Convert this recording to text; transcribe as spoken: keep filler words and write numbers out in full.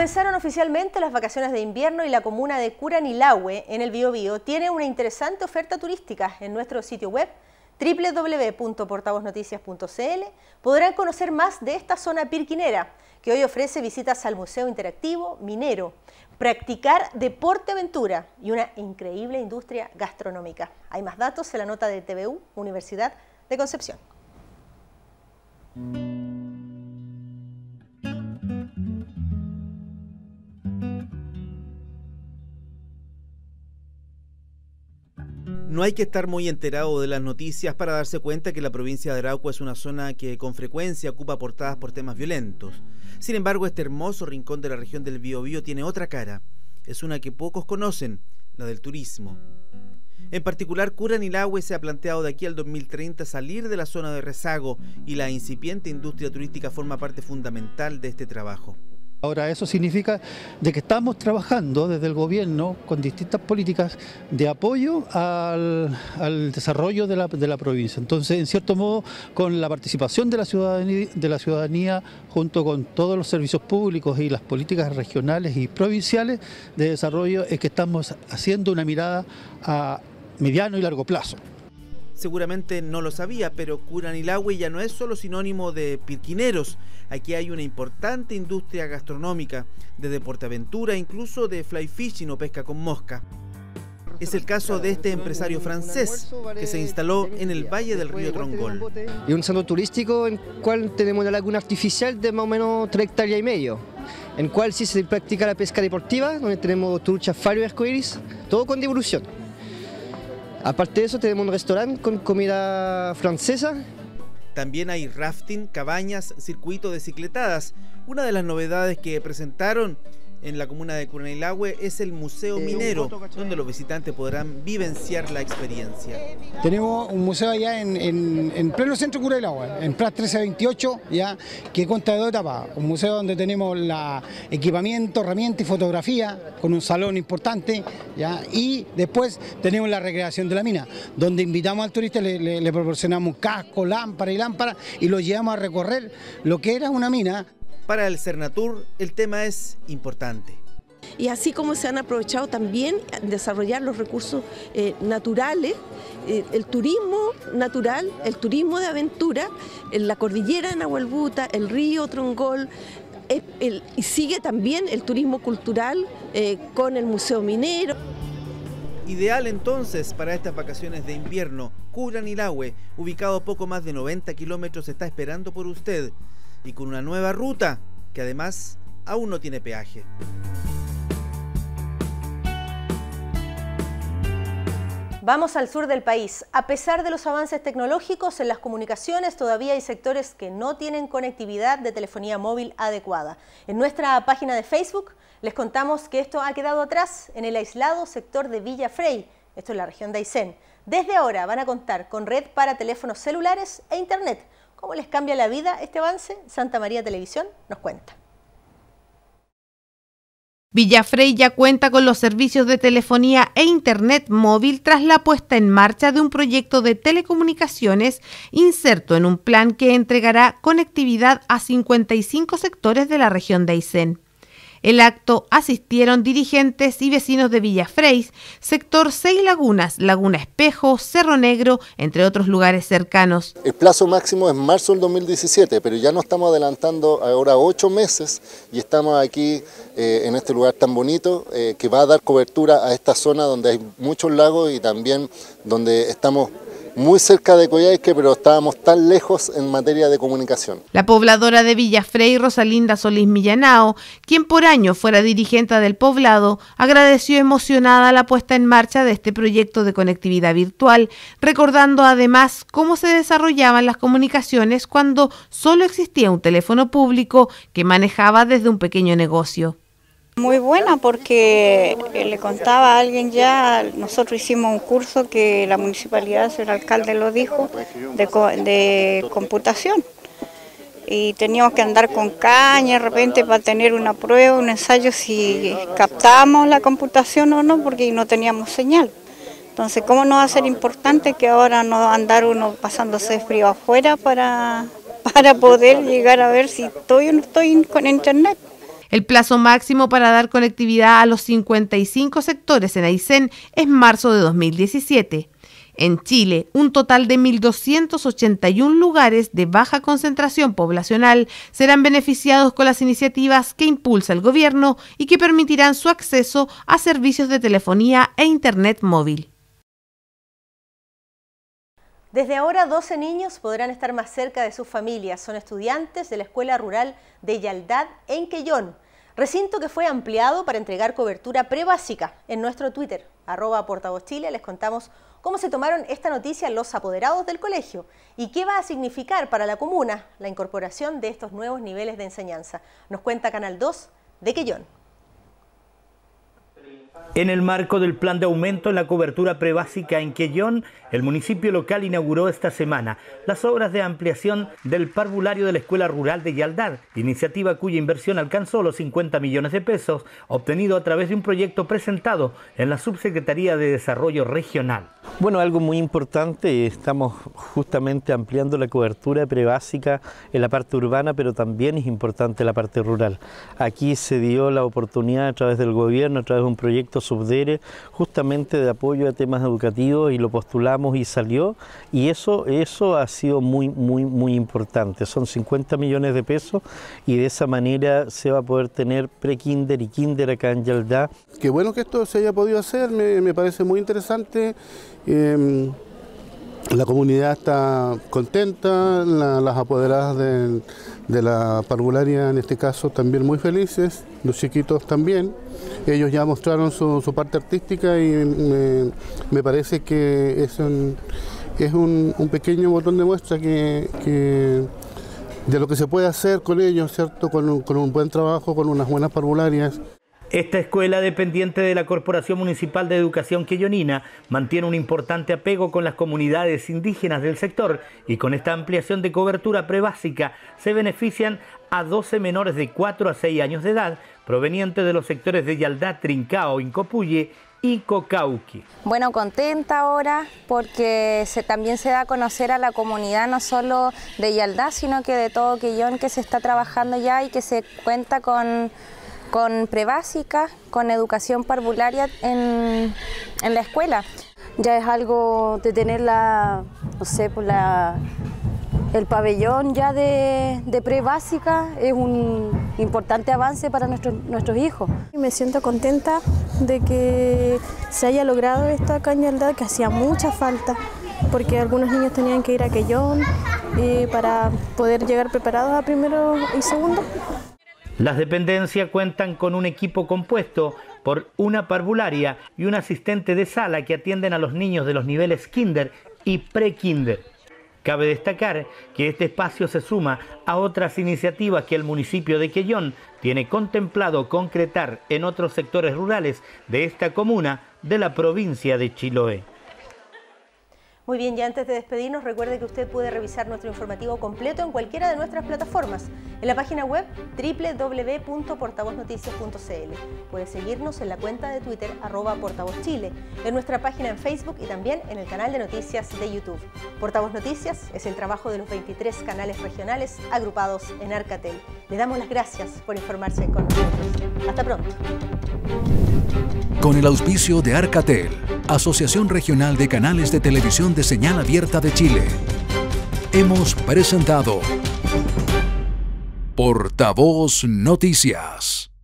Comenzaron oficialmente las vacaciones de invierno y la comuna de Curanilahue, en el Biobío, tiene una interesante oferta turística. En nuestro sitio web doble u doble u doble u punto portavoz noticias punto c l podrán conocer más de esta zona pirquinera, que hoy ofrece visitas al Museo Interactivo Minero, practicar deporte aventura y una increíble industria gastronómica. Hay más datos en la nota de T V U, Universidad de Concepción. No hay que estar muy enterado de las noticias para darse cuenta que la provincia de Arauco es una zona que con frecuencia ocupa portadas por temas violentos. Sin embargo, este hermoso rincón de la región del Biobío tiene otra cara. Es una que pocos conocen, la del turismo. En particular, Curanilahue se ha planteado de aquí al dos mil treinta salir de la zona de rezago y la incipiente industria turística forma parte fundamental de este trabajo. Ahora eso significa de que estamos trabajando desde el gobierno con distintas políticas de apoyo al, al desarrollo de la, de la provincia. Entonces, en cierto modo, con la participación de la ciudadanía, de la ciudadanía junto con todos los servicios públicos y las políticas regionales y provinciales de desarrollo, es que estamos haciendo una mirada a mediano y largo plazo. Seguramente no lo sabía, pero Curanilahue ya no es solo sinónimo de pirquineros. Aquí hay una importante industria gastronómica, de deporteaventura, incluso de fly fishing o pesca con mosca. Es el caso de este empresario francés que se instaló en el valle del río Trongol. Y un centro turístico en el cual tenemos una laguna artificial de más o menos tres hectáreas y medio, en el cual sí se practica la pesca deportiva, donde tenemos truchas, faro y arcoíris, todo con devolución. Aparte de eso, tenemos un restaurante con comida francesa. También hay rafting, cabañas, circuito de cicletadas. Una de las novedades que presentaron en la comuna de Curanilahue es el Museo Minero, donde los visitantes podrán vivenciar la experiencia. Tenemos un museo allá en, en, en pleno centro de Curanilahue, en Prat trece veintiocho, ya, que consta de dos etapas. Un museo donde tenemos la equipamiento, herramienta y fotografía, con un salón importante, ya, y después tenemos la recreación de la mina, donde invitamos al turista, le, le, le proporcionamos casco, lámpara y lámpara, y lo llevamos a recorrer lo que era una mina. Para el Cernatur, el tema es importante. Y así como se han aprovechado también desarrollar los recursos eh, naturales, eh, el turismo natural, el turismo de aventura, en la cordillera de Nahuelbuta, el río Trongol, eh, el, y sigue también el turismo cultural eh, con el Museo Minero. Ideal entonces para estas vacaciones de invierno. Curanilahue, ubicado a poco más de noventa kilómetros, está esperando por usted. Y con una nueva ruta, que además aún no tiene peaje. Vamos al sur del país. A pesar de los avances tecnológicos en las comunicaciones, todavía hay sectores que no tienen conectividad de telefonía móvil adecuada. En nuestra página de Facebook les contamos que esto ha quedado atrás en el aislado sector de Villa Frey, esto es la región de Aysén. Desde ahora van a contar con red para teléfonos celulares e internet. ¿Cómo les cambia la vida este avance? Santa María Televisión nos cuenta. Villa Frey ya cuenta con los servicios de telefonía e internet móvil tras la puesta en marcha de un proyecto de telecomunicaciones inserto en un plan que entregará conectividad a cincuenta y cinco sectores de la región de Aysén. El acto asistieron dirigentes y vecinos de Villa Frey, sector Seis Lagunas, Laguna Espejo, Cerro Negro, entre otros lugares cercanos. El plazo máximo es marzo del dos mil diecisiete, pero ya nos estamos adelantando ahora ocho meses y estamos aquí eh, en este lugar tan bonito eh, que va a dar cobertura a esta zona donde hay muchos lagos y también donde estamos muy cerca de Coyhaique, pero estábamos tan lejos en materia de comunicación. La pobladora de Villa Frey, Rosalinda Solís Millanao, quien por años fuera dirigente del poblado, agradeció emocionada la puesta en marcha de este proyecto de conectividad virtual, recordando además cómo se desarrollaban las comunicaciones cuando solo existía un teléfono público que manejaba desde un pequeño negocio. Muy buena porque le contaba a alguien ya, nosotros hicimos un curso que la municipalidad, el alcalde lo dijo, de, de computación. Y teníamos que andar con caña de repente para tener una prueba, un ensayo si captábamos la computación o no, porque no teníamos señal. Entonces, ¿cómo no va a ser importante que ahora no andar uno pasándose frío afuera para, para poder llegar a ver si estoy o no estoy con internet? El plazo máximo para dar conectividad a los cincuenta y cinco sectores en Aysén es marzo de dos mil diecisiete. En Chile, un total de mil doscientos ochenta y un lugares de baja concentración poblacional serán beneficiados con las iniciativas que impulsa el gobierno y que permitirán su acceso a servicios de telefonía e internet móvil. Desde ahora, doce niños podrán estar más cerca de sus familias. Son estudiantes de la Escuela Rural de Yaldad en Quellón, recinto que fue ampliado para entregar cobertura prebásica. En nuestro Twitter, arroba Portavoz Chile, les contamos cómo se tomaron esta noticia los apoderados del colegio y qué va a significar para la comuna la incorporación de estos nuevos niveles de enseñanza. Nos cuenta Canal dos de Quellón. En el marco del plan de aumento en la cobertura prebásica en Quellón, el municipio local inauguró esta semana las obras de ampliación del parvulario de la Escuela Rural de Yaldad, iniciativa cuya inversión alcanzó los cincuenta millones de pesos, obtenido a través de un proyecto presentado en la Subsecretaría de Desarrollo Regional. Bueno, algo muy importante, estamos justamente ampliando la cobertura prebásica en la parte urbana, pero también es importante la parte rural. Aquí se dio la oportunidad a través del gobierno, a través de un proyecto Subdere, justamente de apoyo a temas educativos, y lo postulamos y salió, y eso, eso ha sido muy, muy, muy importante. Son cincuenta millones de pesos y de esa manera se va a poder tener pre-kinder y kinder acá en Yaldad. Qué bueno que esto se haya podido hacer, me, me parece muy interesante. Eh, la comunidad está contenta, la, las apoderadas de, de la parvularia en este caso también muy felices, los chiquitos también. Ellos ya mostraron su, su parte artística y me, me parece que es un, es un, un pequeño botón de muestra que, que de lo que se puede hacer con ellos, ¿cierto? Con un, con un buen trabajo, con unas buenas parvularias. Esta escuela, dependiente de la Corporación Municipal de Educación quellonina, mantiene un importante apego con las comunidades indígenas del sector y con esta ampliación de cobertura prebásica se benefician a doce menores de cuatro a seis años de edad provenientes de los sectores de Yaldad, Trincao, Incopulle y Cocauqui. Bueno, contenta ahora porque se, también se da a conocer a la comunidad no solo de Yaldad, sino que de todo Quellón, que se está trabajando ya y que se cuenta con... con prebásica, con educación parvularia en, en la escuela. Ya es algo de tener la, no sé, pues la, el pabellón ya de, de prebásica, es un importante avance para nuestros, nuestros hijos. Me siento contenta de que se haya logrado esto acá en Yaldad, que hacía mucha falta, porque algunos niños tenían que ir a Quellón eh, para poder llegar preparados a primero y segundo. Las dependencias cuentan con un equipo compuesto por una parvularia y un asistente de sala que atienden a los niños de los niveles kinder y pre-kinder. Cabe destacar que este espacio se suma a otras iniciativas que el municipio de Quellón tiene contemplado concretar en otros sectores rurales de esta comuna de la provincia de Chiloé. Muy bien, ya antes de despedirnos, recuerde que usted puede revisar nuestro informativo completo en cualquiera de nuestras plataformas, en la página web doble u doble u doble u punto portavoz noticias punto c l. Puede seguirnos en la cuenta de Twitter, arroba Portavoz Chile, en nuestra página en Facebook y también en el canal de noticias de YouTube. Portavoz Noticias es el trabajo de los veintitrés canales regionales agrupados en Arcatel. Le damos las gracias por informarse con nosotros. Hasta pronto. Con el auspicio de Arcatel, Asociación Regional de Canales de Televisión de Señal Abierta de Chile, hemos presentado Portavoz Noticias.